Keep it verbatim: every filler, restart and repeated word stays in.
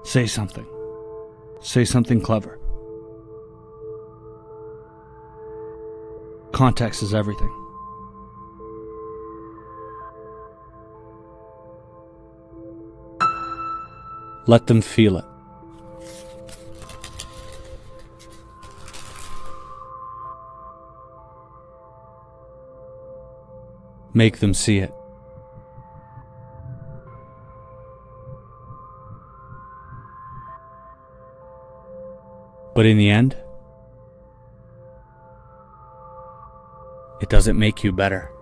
Say something. Say something clever. Context is everything. Let them feel it. Make them see it. But in the end, it doesn't make you better.